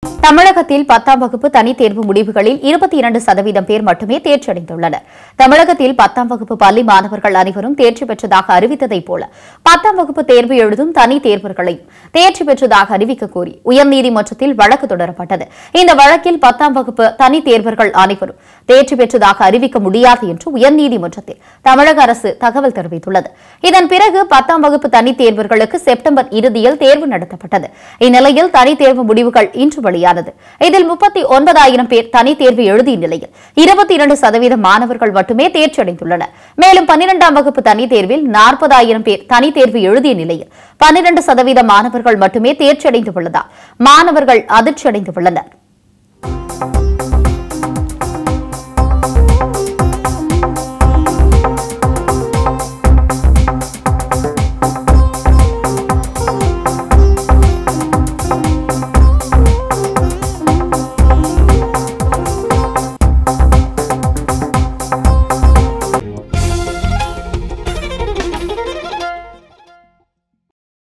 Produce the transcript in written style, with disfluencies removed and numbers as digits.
தமிழகத்தில் 10ஆம் வகுப்பு தனித் தேர்வு முடிவுகளில் 22% பேர் மட்டுமே தேர்ச்சியடைந்துள்ளனர். தமிழகத்தில் 10ஆம் வகுப்பு பள்ளி மாணவர்கள் அனைவரும் தேர்ச்சி பெற்றதாக அறிவித்ததைப் போல 10ஆம் வகுப்பு தேர்வு எழுதும் தனித் தேர்வர்களையும் தேர்ச்சி பெற்றதாக அறிவிக்க கோரி உயர்நீதிமன்றத்தில் வழக்கு தொடரப்பட்டது. இந்த வழக்கில் 10ஆம் வகுப்பு தனித் தேர்வர்கள் அனைவரும் தேர்ச்சி பெற்றதாக அறிவிக்க முடியாது என்று உயர்நீதிமன்றத்தில் தமிழக அரசு தகவல் தெரிவித்துள்ளது. இதன் பிறகு 10ஆம் வகுப்பு தனித் தேர்வர்களுக்கு செப்டம்பர் இறுதியில் தேர்வு நடத்தப்பட்டது. இந்நிலையில் தனித் தேர்வு முடிவுகள் இன்று வெளியானது. இதில் 39,000 பேர் தனித் தேர்வு எழுதிய நிலையில் 22% மாணவர்கள் மட்டுமே தேர்ச்சியடைந்துள்ளனர். மேலும் 12ஆம் வகுப்பு தனித் தேர்வில் 40,000 பேர் தனித் தேர்வு எழுதிய நிலையில் 12% மாணவர்கள் மட்டுமே தேர்ச்சியடைந்துள்ளதால் மாணவர்கள் அதிர்ச்சியடைந்துள்ளனர்.